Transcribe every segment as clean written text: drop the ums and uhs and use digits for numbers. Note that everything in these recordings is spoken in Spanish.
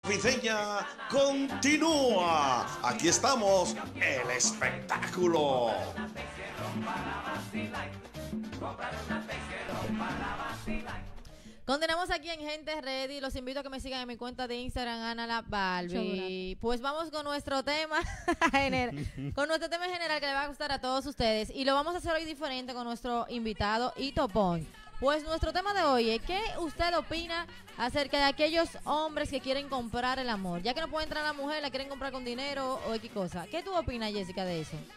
Navideña continúa. Aquí estamos, el espectáculo. Continuamos aquí en Gente Ready. Los invito a que me sigan en mi cuenta de Instagram, Ana la Barbie. Pues vamos con nuestro tema con nuestro tema general que le va a gustar a todos ustedes. Y lo vamos a hacer hoy diferente con nuestro invitado Ito Pon. Pues nuestro tema de hoy es ¿qué usted opina acerca de aquellos hombres que quieren comprar el amor? Ya que no puede entrar la mujer, la quieren comprar con dinero o X cosa. ¿Qué tú opinas, Jessica, de eso?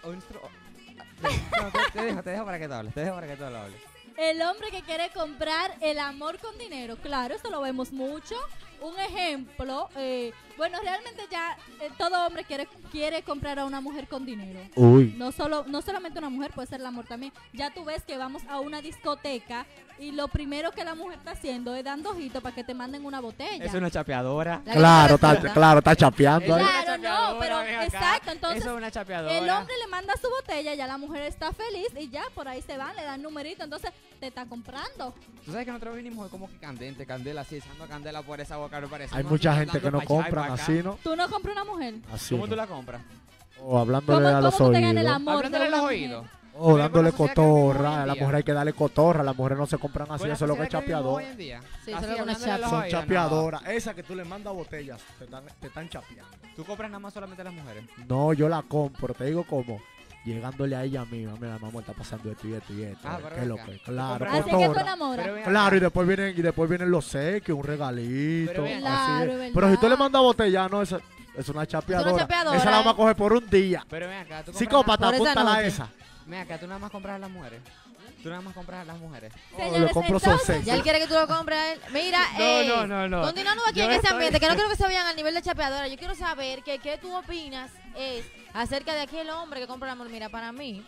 Te dejo para que te hables. Te dejo para que tú lo hables. El hombre que quiere comprar el amor con dinero. Claro, esto lo vemos mucho. Un ejemplo, bueno, realmente ya todo hombre quiere comprar a una mujer con dinero. Uy. No solamente una mujer, puede ser el amor también. Ya tú ves que vamos a una discoteca y lo primero que la mujer está haciendo es dando ojitos para que te manden una botella. Es una chapeadora. Claro, está chapeando ahí. Claro, no, pero exacto, entonces eso es una chapeadora. el hombre le manda su botella, ya la mujer está feliz y ya por ahí se van, le dan numerito, entonces te está comprando. Tú sabes que nosotros vinimos como que candente, candela, así, echando candela por esa boca, me parece. Hay mucha gente que no compran así, ¿no? ¿Tú no compras una mujer? Así. ¿Cómo tú la compras? O hablándole a los ¿Cómo tú te ganas el oídos. amor Hablándole de a los una oídos. mujer? O Pero dándole con la sociedad que vivimos hoy cotorra. en A la día. mujer hay que darle cotorra. Las mujeres no se compran así. Con la Eso es lo que es sociedad vivimos hoy chapeador. en día. Sí, Así, eso es lo que hablándole a los Son oídos, chapeadoras. Esa que tú le mandas botellas, te están chapeando. no. Tú compras nada más solamente a las mujeres. No, yo la compro. Te digo cómo. Llegándole a ella misma. Mira, mamá, está pasando esto y esto y esto. Ah, pero ¿Qué es lo venga. que? Claro, compras- Así que cotorra. con enamora. Pero ven Claro, acá. y después vienen los sequios, un regalito. Pero ven así acá. es. Claro, es Pero si tú le verdad. mandas botella, no, esa es una chapeadora. chapeadora, Esa la vamos a coger por un día. Pero ven acá, tú compras Psicópata, Por esa apúntala a noche. esa. Ven acá, tú nada más compras a las mujeres. Tú nada más compras a las mujeres. Le Señores, compro son entonces, seis. Ya él quiere que tú lo compres a él. Mira, No. continuando aquí Yo en ese estoy- ambiente, que no quiero que se vayan al nivel de chapeadora. Yo quiero saber que qué tú opinas es acerca de aquel hombre que compra el amor. Mira, para mí,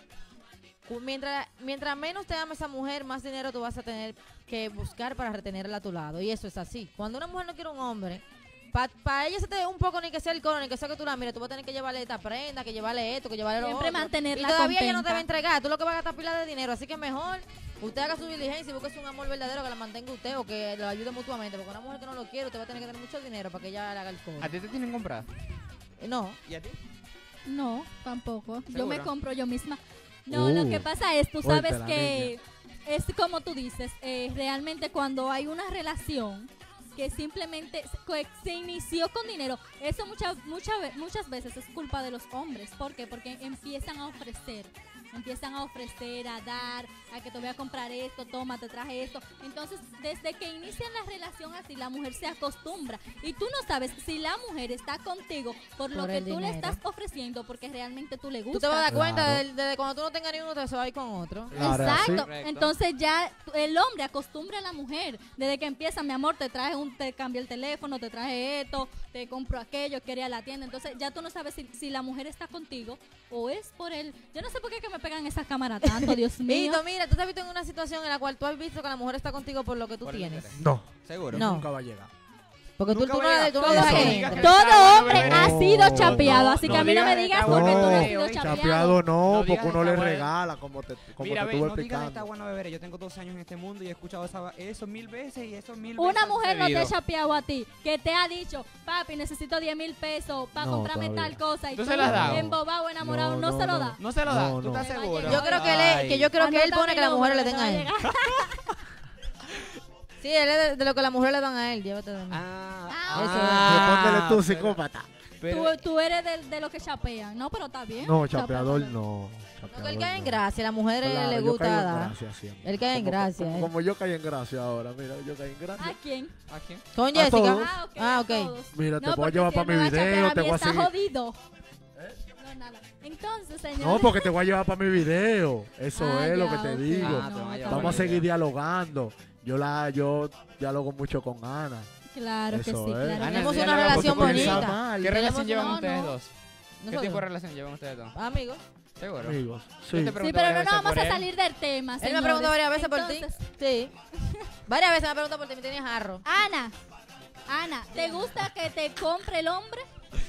mientras menos te ama esa mujer, más dinero tú vas a tener que buscar para retenerla a tu lado. Y eso es así. Cuando una mujer no quiere un hombre, para ella se te un poco ni que sea el coro, ni que sea que tú la mires, tú vas a tener que llevarle esta prenda, que llevarle esto, que llevarle lo Siempre otro. mantenerla Y todavía ella no te contenta. va a entregar. Tú lo que vas a gastar pila de dinero. Así que mejor usted haga su diligencia y busque un amor verdadero que la mantenga usted o que lo ayude mutuamente. Porque una mujer que no lo quiere, usted va a tener que tener mucho dinero para que ella le haga el coro. ¿A ti te tienen comprada? No. ¿Y a ti? no, tampoco. Yo me ¿Segura? compro yo misma. No, lo que pasa es, tú fuerte sabes la que es como tú dices, realmente cuando hay una relación que simplemente se inició con dinero, eso muchas veces es culpa de los hombres. ¿Por qué? Porque empiezan a ofrecer, a dar, a que te voy a comprar esto, toma, te traje esto. Entonces, desde que inician la relación así, la mujer se acostumbra. Y tú no sabes si la mujer está contigo por lo Por que el tú le dinero. estás ofreciendo, porque realmente tú le Tú gustas. te vas a dar cuenta Claro. desde cuando tú no tengas ni uno, te se va a ir con otro. Claro, es así. Exacto. Correcto. Entonces ya el hombre acostumbra a la mujer. Desde que empieza, mi amor, te cambio el teléfono, te traje esto, te compro aquello, quería la tienda. Entonces ya tú no sabes si la mujer está contigo o es por él. Yo no sé por qué que me pegan esas cámaras tanto, Dios mío. Mito, mira, tú te has visto en una situación en la cual tú has visto que la mujer está contigo por lo que tú Por el tienes. interés. No, ¿Seguro? No. nunca va a llegar. Porque tú Nunca no voy a- tú no Todo dejas eso. que Diga entre. que- Todo hombre No, ha sido no, chapeado, no, así que no a mí no me digas digas esta porque tú no has buena, sido oye, chapeado. Chapeado no, No digas porque uno le esta buena. regala, como Mira, te ve, estuve no digas esta explicando. buena bebé. Yo tengo 12 años en este mundo y he escuchado eso 1000 veces y eso 1000 veces. Una ha mujer no te ha sucedido. chapeado a ti, que te ha dicho, papi, necesito 10,000 pesos para No, comprarme todavía. tal cosa. Y ¿Tú tú, se la has dado? embobado, enamorado, No, no, no, se lo no. da. No se lo da, No, ¿tú estás no. seguro? Yo creo que él pone que las mujeres le den a él. Sí, él es de lo que las mujeres le dan a él, llévate de mí. Respóndele tú, psicópata. Tú eres de los que chapean. No, pero está bien. No, chapeador Chapeador. no. No, que chapeador él cae en no. gracia, a las mujeres Claro, le yo gusta caigo en dar. gracia siempre. Él cae en Como- gracia, Como, eh. como yo caí en gracia ahora, mira, yo caí en ¿A gracia. quién? ¿A quién? Con A Jessica. todos. Ah, ok. a todos. Mira, te No, voy a porque llevar si para él mi me va a chapear video, a te mí, voy a está seguir. jodido. No, nada. Entonces, señor. No, porque te voy a llevar para mi video. Eso Ah, es lo ya, que te ok. digo. Ah, te voy a llevar Vamos a para seguir el video. dialogando. Yo dialogo mucho con Ana. Claro que sí, Eso es. claro. Ana, Tenemos ya una la veo relación porque Piensa bonita. mal. ¿Qué relación Tenemos- llevan no, ustedes no. dos? ¿Qué Nosotros. tipo de relación llevan ustedes dos? Amigos. ¿Seguro? Amigos. Yo Sí. te Sí, pregunto pero varias no veces vamos por a él. salir del tema, Él me señores. preguntó varias veces por ti. Entonces, Sí. Varias veces me preguntó por ti, me tienes jarro. Ana, ¿te gusta que te compre el hombre?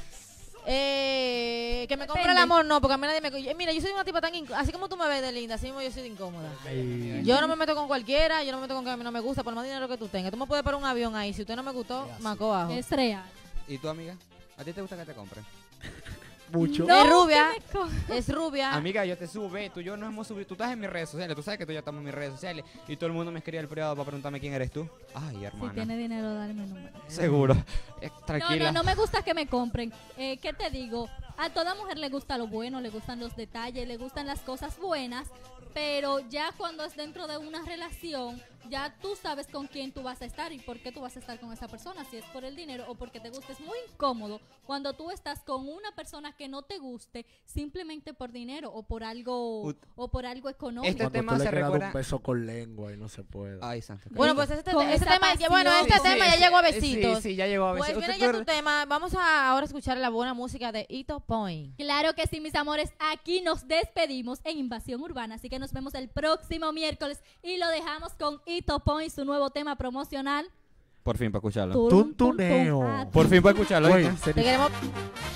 Que me compre el Depende. amor, no, porque a mí nadie me... Mira, yo soy una tipa tan... Así como tú me ves de linda, así mismo yo soy de incómoda. Ay, Yo no me meto con cualquiera, yo no me meto con que a mí no me gusta, por más dinero que tú tengas. Tú me puedes parar un avión ahí, si usted no me gustó, Sí, así. maco abajo. Es real. ¿Y tu amiga? ¿A ti te gusta que te compren? Mucho. No, Es rubia. que me co- Es rubia. Amiga, yo te sube, tú y yo nos hemos subido. Tú estás en mis redes sociales, tú sabes que tú y yo estamos en mis redes sociales. Y todo el mundo me escribe al privado para preguntarme quién eres tú. Ay, Si hermana. tiene dinero, dale mi número. Seguro. No, Tranquila. no me gusta que me compren. ¿Qué te digo? A toda mujer le gusta lo bueno, le gustan los detalles, le gustan las cosas buenas, pero ya cuando es dentro de una relación, ya tú sabes con quién tú vas a estar y por qué tú vas a estar con esa persona, si es por el dinero o porque te guste. Es muy incómodo cuando tú estás con una persona que no te guste simplemente por dinero o por algo económico. Este Cuando tema tú le se quieres dar recuerda- un beso con lengua y no se puede. Ay, santo. Bueno, pues este Con tema, esa bueno, pasión. este tema ya llegó a besitos. Sí, ya llegó a Pues besitos. viene ya tu tema. Vamos a ahora escuchar la buena música de Ito Point. Claro que sí, mis amores, aquí nos despedimos en Invasión Urbana, así que nos vemos el próximo miércoles y lo dejamos con Ito Point, su nuevo tema promocional. Por fin, para escucharlo. Turum, tum, tum. Tuntuneo. Ah, Por fin, para escucharlo. Güey, ¿oíste? Te queremos.